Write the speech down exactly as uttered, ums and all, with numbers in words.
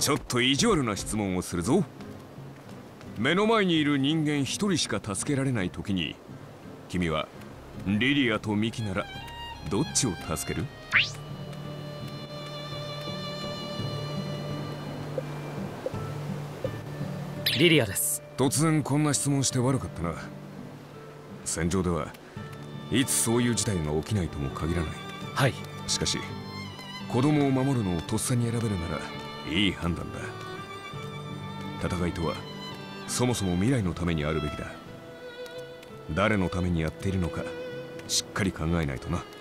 ちょっと意地悪な質問をするぞ。目の前にいる人間一人しか助けられない時に、君はリリアとミキならどっちを助ける？ リリアです。 突然こんな質問して悪かったな。戦場ではいつそういう事態が起きないとも限らない。 はい。 しかし子供を守るのをとっさに選べるならいい判断だ。戦いとはそもそも未来のためにあるべきだ。誰のためにやっているのかしっかり考えないとな。